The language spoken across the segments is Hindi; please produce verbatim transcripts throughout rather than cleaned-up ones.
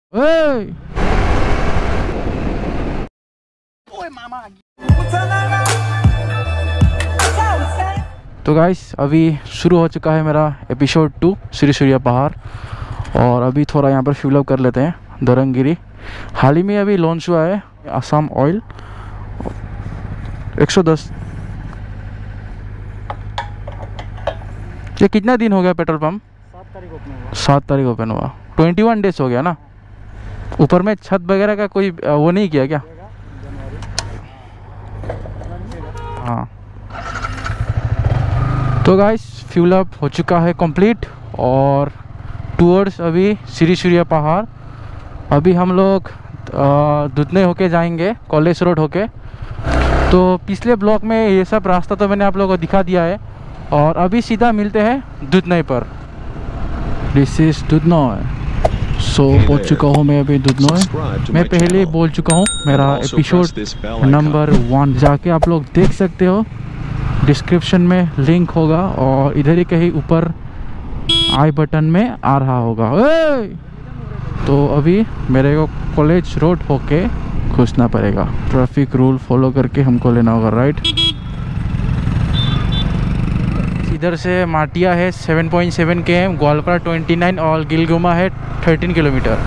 ओए तो गाइस अभी शुरू हो चुका है मेरा एपिसोड टू श्री सूर्या पहाड़। और अभी थोड़ा यहाँ पर फिल अप कर लेते हैं दरंगगिरी। हाल ही में अभी लॉन्च हुआ है असम ऑयल एक सौ दस। ये कितना दिन हो गया पेट्रोल पंप? सात तारीख ओपन हुआ। सात तारीख ओपन हुआ। ट्वेंटी वन डेज हो गया ना। ऊपर में छत वगैरह का कोई वो नहीं किया क्या? हाँ तो गाइस फ्यूल अप हो चुका है कंप्लीट और टूवर्ड्स अभी श्री सूर्या पहाड़। अभी हम लोग दुधनई होके जाएंगे कॉलेज रोड होके। तो पिछले ब्लॉक में ये सब रास्ता तो मैंने आप लोगों को दिखा दिया है और अभी सीधा मिलते हैं दुधनई पर। This is दुधनई। सो पहुंच चुका हूँ मैं अभी दुधनई। मैं पहले बोल चुका हूँ मेरा एपिसोड नंबर वन जाके आप लोग देख सकते हो। डिस्क्रिप्शन में लिंक होगा और इधर ही कहीं ऊपर आई बटन में आ रहा होगा। तो अभी मेरे को कॉलेज रोड होके घुसना पड़ेगा। ट्रैफिक रूल फॉलो करके हमको लेना होगा राइट। इधर से माटिया है seven point seven K M, Goalpara twenty nine और गिलगुमा है thirteen kilometre.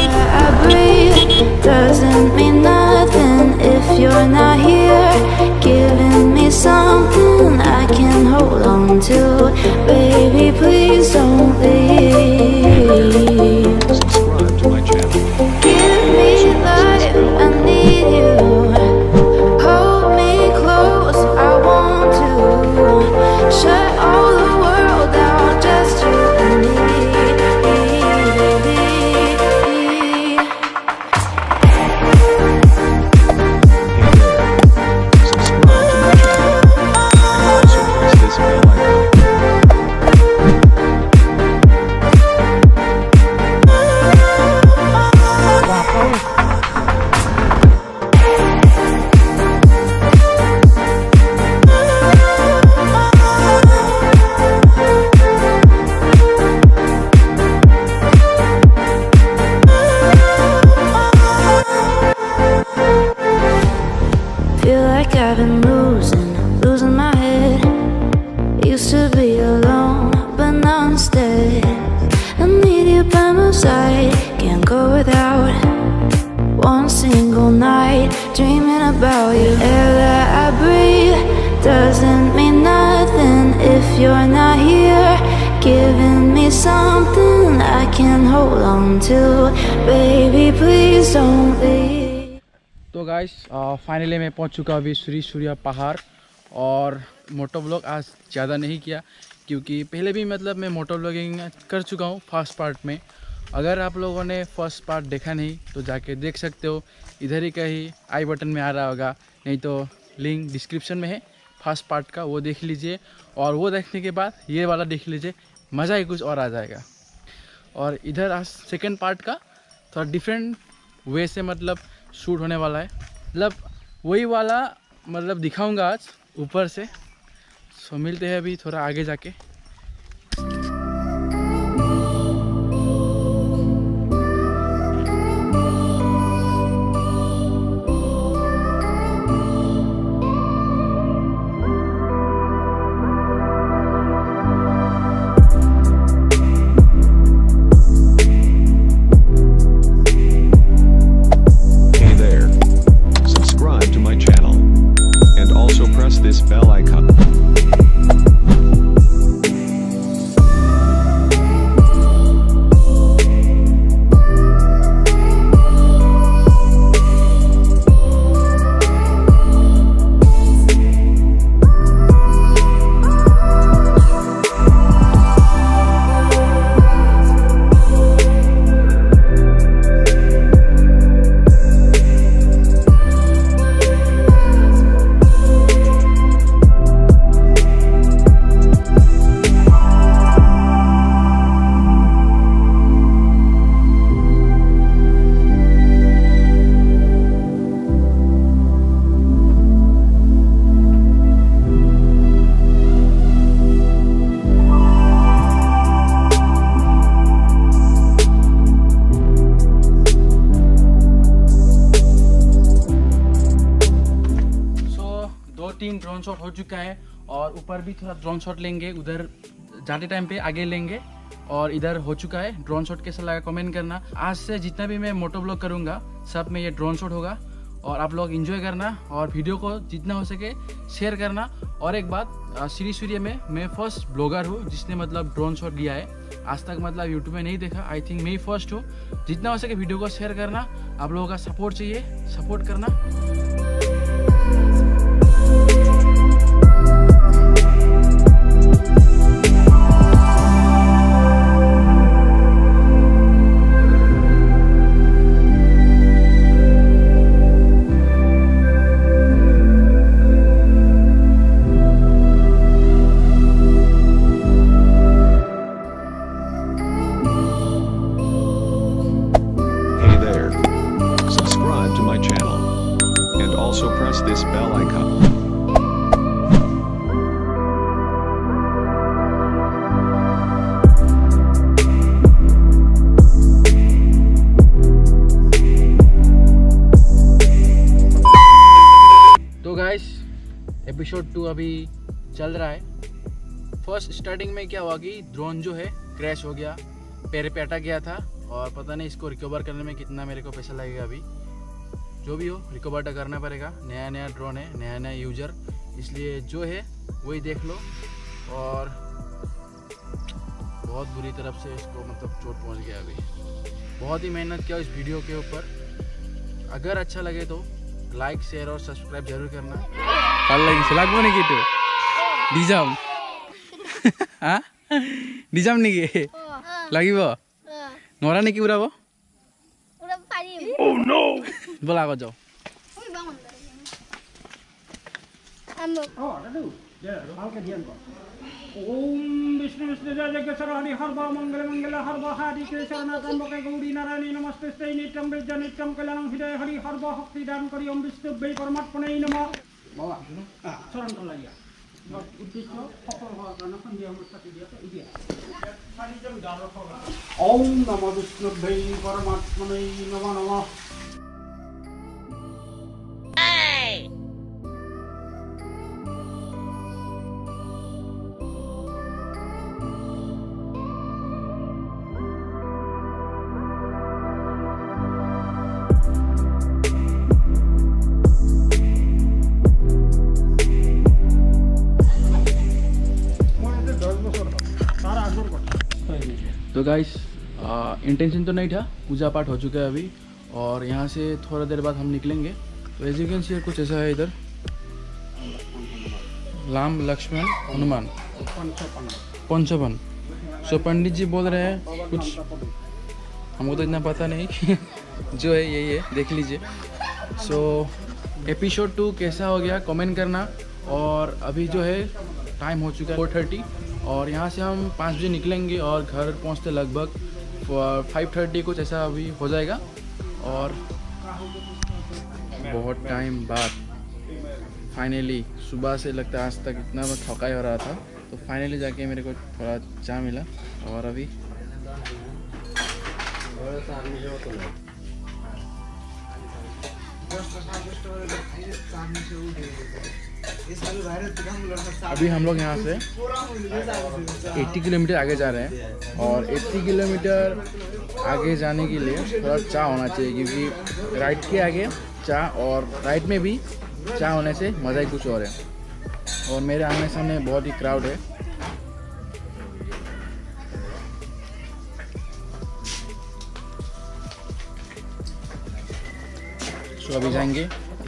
Dreaming about you. Air that I breathe doesn't mean nothing if you're not here, giving me something I can hold on to. Baby, please don't leave. तो गाइस फाइनली मैं पहुंच चुका अभी श्री सूर्या पहाड़। और मोटो ब्लॉग आज ज़्यादा नहीं किया क्योंकि पहले भी मतलब मैं मोटो ब्लॉगिंग कर चुका हूँ फर्स्ट पार्ट में। अगर आप लोगों ने फर्स्ट पार्ट देखा नहीं तो जाके देख सकते हो। इधर ही कहीं आई बटन में आ रहा होगा, नहीं तो लिंक डिस्क्रिप्शन में है फर्स्ट पार्ट का, वो देख लीजिए। और वो देखने के बाद ये वाला देख लीजिए, मज़ा ही कुछ और आ जाएगा। और इधर आज सेकंड पार्ट का थोड़ा डिफरेंट वे से मतलब शूट होने वाला है। मतलब वही वाला मतलब दिखाऊंगा आज ऊपर से। सो मिलते हैं अभी थोड़ा आगे जाके। This bell icon. तीन ड्रोन शॉट हो चुका है और ऊपर भी थोड़ा ड्रोन शॉट लेंगे, उधर जाते टाइम पे आगे लेंगे। और इधर हो चुका है। ड्रोन शॉट कैसा लगा कमेंट करना। आज से जितना भी मैं मोटो ब्लॉग करूँगा सब में ये ड्रोन शॉट होगा और आप लोग एंजॉय करना और वीडियो को जितना हो सके शेयर करना। और एक बात, श्री सूर्य में मैं फर्स्ट ब्लॉगर हूँ जिसने मतलब ड्रोन शॉट लिया है। आज तक मतलब यूट्यूब में नहीं देखा, आई थिंक मैं ही फर्स्ट हूँ। जितना हो सके वीडियो को शेयर करना। आप लोगों का सपोर्ट चाहिए, सपोर्ट करना। Also press this bell icon. तो गाइस एपिसोड टू अभी चल रहा है। फर्स्ट स्टार्टिंग में क्या हुआ कि ड्रोन जो है क्रैश हो गया, पैर पे अटक गया था और पता नहीं इसको रिकवर करने में कितना मेरे को पैसा लगेगा। अभी जो भी हो रिकवर तो करना पड़ेगा। नया नया ड्रोन है, नया नया यूजर, इसलिए जो है वही देख लो। और बहुत बुरी तरफ से इसको मतलब चोट पहुंच गया। अभी बहुत ही मेहनत किया इस वीडियो के ऊपर। अगर अच्छा लगे तो लाइक शेयर और सब्सक्राइब जरूर करना। ভাল লাগিছে লাগবো নাকি তো দিজাম হ্যাঁ দিজাম নাকি লাগিব নৰা নাকি উৰাব উৰাব পাৰিম ও নো বলা আগত যাও ও দাদু ভালকে ধ্যান কৰ ओम विष्णु विष्णु जय जगेश्वर हरि हर भव मंगल मंगल हर भव हरि कृष्ण त्र्यंबके गौरी नारायणी नमस्ते नित्यं विद्या नित्यं कल्याणं हृदय हरि हर भव भक्ति दान करी ओम विष्णु वै परमात्मने नमः बाबा चरण कर लागिया उद्देश्य सफल होৱাৰ কাৰণে সন্ধিয়া অনুষ্ঠান দিয়া ইদিয়া চাৰিজন গান ৰখা ओम नमः विष्णु वै परमात्मने नमः नमः तो गाइस इंटेंशन तो नहीं था, पूजा पाठ हो चुका है अभी और यहाँ से थोड़ा देर बाद हम निकलेंगे। तो एज यू कैन सी कुछ ऐसा है इधर राम लक्ष्मण हनुमान पंचवन। सो पंडित जी बोल रहे हैं कुछ, हमको तो इतना पता नहीं जो है यही है, देख लीजिए। सो एपिसोड टू कैसा हो गया कमेंट करना। और अभी जो है टाइम हो चुका है फोर थर्टी और यहाँ से हम पाँच बजे निकलेंगे और घर पहुँचते लगभग फाइव थर्टी कुछ ऐसा अभी हो जाएगा। और बहुत टाइम बाद फाइनली सुबह से लगता है आज तक इतना मैं थकाई हो रहा था, तो फाइनली जाके मेरे को थोड़ा चाय मिला। और अभी अभी हम लोग यहाँ से अस्सी किलोमीटर आगे जा रहे हैं और अस्सी किलोमीटर आगे जाने के लिए थोड़ा चाय होना चाहिए, क्योंकि राइट के आगे चाय और राइट में भी चाय होने से मज़ा ही कुछ और है। और मेरे आमने सामने बहुत ही क्राउड है। तो अभी जाएंगे।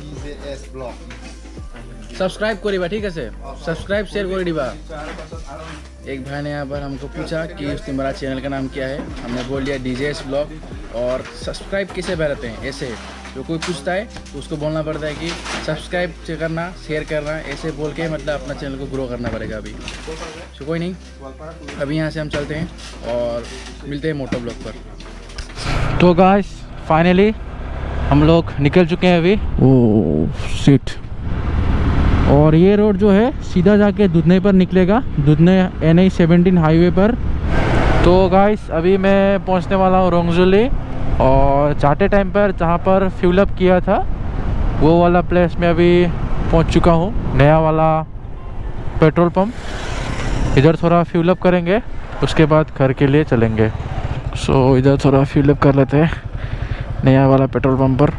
सब्सक्राइब करिबा, ठीक है से सब्सक्राइब शेयर कर दिबा। एक भाई ने यहाँ पर हमको पूछा कि उस तुम्हारा चैनल का नाम क्या है, हमने बोल दिया डीजेएस ब्लॉग। और सब्सक्राइब किसे बहते हैं ऐसे, जो कोई पूछता है तो उसको बोलना पड़ता है कि सब्सक्राइब करना शेयर करना, ऐसे बोल के मतलब अपना चैनल को ग्रो करना पड़ेगा अभी। तो कोई नहीं, अभी यहाँ से हम चलते हैं और मिलते हैं मोटो ब्लॉग पर। तो गाइस फाइनली हम लोग निकल चुके हैं अभी। Oh shit. और ये रोड जो है सीधा जाके दुधनई पर निकलेगा, Dudhnai N I seventeen highway पर। तो गाइस अभी मैं पहुंचने वाला हूँ रोंगजुली और जाते टाइम पर जहाँ पर फ्यूल अप किया था वो वाला प्लेस में अभी पहुंच चुका हूं, नया वाला पेट्रोल पंप। इधर थोड़ा फ्यूल अप करेंगे, उसके बाद घर के लिए चलेंगे। सो so, इधर थोड़ा फ्यूल अप कर लेते हैं नया वाला पेट्रोल पंप पर।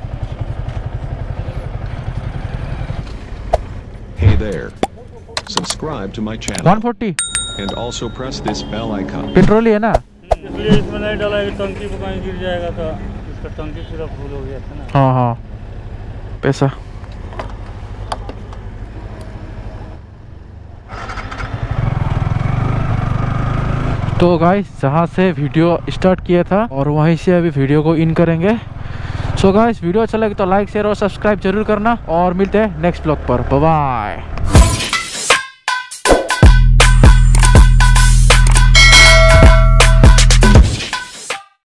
Hey there. Subscribe to my channel one forty and also press this bell icon. Petrol ही है ना? इसलिए इसमें नहीं डाला कि टंकी पे कहीं गिर जाएगा तो इसका टंकी पूरा फुल हो गया था ना। हाँ हाँ, पैसा। तो गाइस जहाँ से वीडियो स्टार्ट किया था और वहीं से अभी वीडियो को इन करेंगे। सो गाइस वीडियो अच्छा लगे तो लाइक शेयर और सब्सक्राइब जरूर करना और मिलते हैं नेक्स्ट ब्लॉग पर। Bye bye.